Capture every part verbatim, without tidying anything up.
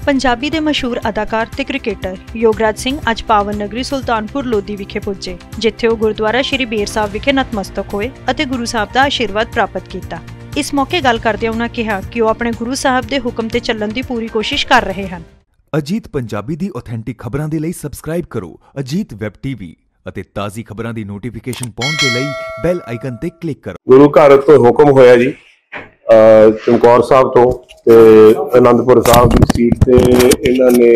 पंजाबी दे मशहूर अदाकार ते क्रिकेटर योगराज सिंह अज पावन नगरी सुल्तानपुर लोधी विखे पुजे, जिथे वो गुरुद्वारा श्री बेर साहब विखे नतमस्तक होए अते गुरु साहब दा आशीर्वाद प्राप्त किया। इस मौके गल करदे उन्होंने कहा कि वो अपने गुरु साहब दे हुक्म ते चलण दी पूरी कोशिश कर रहे हैं। अजीत पंजाबी दी ऑथेंटिक खबरां दे लई सबसक्राइब करो अजीत वैब टीवी ਅਤੇ ਤਾਜ਼ੀ ਖਬਰਾਂ ਦੀ ਨੋਟੀਫਿਕੇਸ਼ਨ ਪਾਉਣ ਦੇ ਲਈ ਬੈਲ ਆਈਕਨ ਤੇ ਕਲਿੱਕ ਕਰੋ। ਗੁਰੂ ਘਰ ਤੋਂ ਹੁਕਮ ਹੋਇਆ ਜੀ ਚਮਕੌਰ ਸਾਹਿਬ ਤੋਂ ਤੇ ਆਨੰਦਪੁਰ ਸਾਹਿਬ ਦੀ ਸੀਟ ਤੇ ਇਹਨਾਂ ਨੇ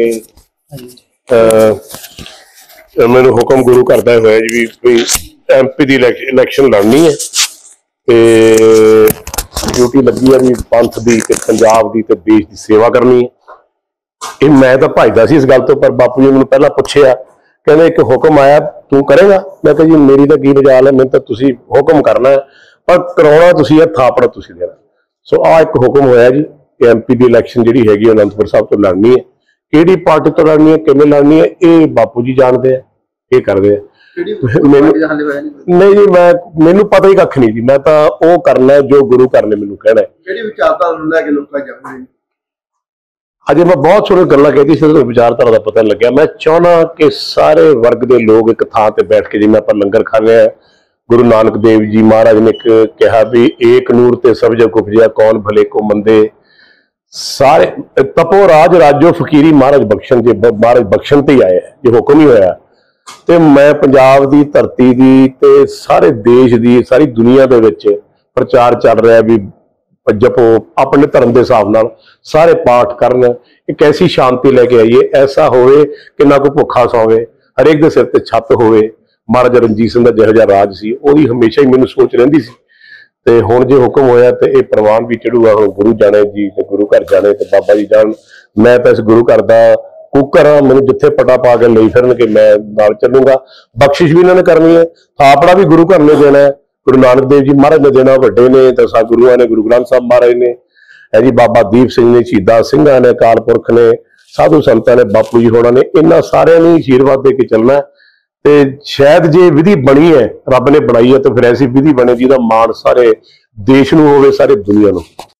ਮੈਨੂੰ ਹੁਕਮ ਗੁਰੂ ਕਰਦਾ ਹੋਇਆ ਜੀ ਵੀ ਐਮਪੀ ਦੀ ਇਲੈਕਸ਼ਨ ਲੜਨੀ ਹੈ ਤੇ ਡਿਊਟੀ ਲੱਗੀ ਹੈ ਵੀ ਪੰਥ ਦੀ ਤੇ ਪੰਜਾਬ ਦੀ ਤੇ ਦੇਸ਼ ਦੀ ਸੇਵਾ ਕਰਨੀ ਹੈ। ਇਹ ਮੈਂ ਤਾਂ ਭਜਦਾ ਸੀ ਇਸ ਗੱਲ ਤੋਂ, ਪਰ ਬਾਪੂ ਜੀ ਮੈਨੂੰ ਪਹਿਲਾਂ ਪੁੱਛਿਆ, कहते एक हुक्म आया तू करेगा? मैं कहा जी मेरी तो की मजाल है, मैंने तो तुसी हुक्म करना है पर करवाना तुसी है, थापड़ा तुसी देना। सो आ एक हुक्म होया जी कि एमपी की इलैक्शन जी हैगी आनंदपुर साहब तो लड़नी है। किहड़ी पार्टी तो लड़नी है, किवें लड़नी है, ये बापू जी जानते हैं, ये करते हैं। नहीं जी मैं मैनू पता ही कख नहीं जी, मैं तो वो करना जो गुरु घर ने मैनू कहना है। अजे मैं बहुत सोहनी गल्लां कहती सी, विचारधारा का पता लग्या। मैं चाहना कि सारे वर्ग के लोग एक थां ते बैठ के जिवें आपां लंगर खा रहे हैं, गुरु नानक देव जी महाराज ने कहा भी एक नूर ते सब जग उपजिया कौन भले को मंदे, सारे तपो राज राजो फकीरी महाराज बख्शन जे महाराज बख्शन ते ही आए है, जो हुक्म ही होया। ते मैं पंजाब की धरती की ते सारे देश की सारी दुनिया दे विच प्रचार चल रहा भी जपो अपने धर्म के हिसाब नाल सारे पाठ करन, एक ऐसी शांति लेके आइए, ऐसा होवे कि ना कोई भुखा सोवे, हरेक दे सिर ते छत होवे। महाराजा रणजीत सिंह दा जिहो जिहा राज सी ओहदी हमेशा ही मैनूं सोच रहिंदी सी ते हुण जे हुक्म होया ते इह प्रवान भी चढ़ूगा। हुण गुरु जाने जी ते गुरु घर जाने ते बाबा जी जान। मैं तो इस गुरु घर दा कुकर हाँ, मैनूं जिथे पटा पा के लई फिरन के मैं नाल चलूंगा। बख्शिश भी इन्होंने करनी है, थापड़ा भी गुरु घर ने देना है, गुरु नानक देव जी महाराज ने देना, वड्डे ने तो सा गुरुआ ने, गुरु ग्रंथ साहब महाराज ने है जी, बाबा दीप सिंह ने, शहीदा सिंघा ने, अकाल पुरख ने, साधु संतां ने, बापू जी होना ने, इन्हां सारियां ने आशीर्वाद दे के चलना ते शायद जे विधि बनी है, रब ने बनाई है, तो फिर ऐसी विधि बने जिहदा माण सारे देश नूं होवे, सारी दुनिया नूं।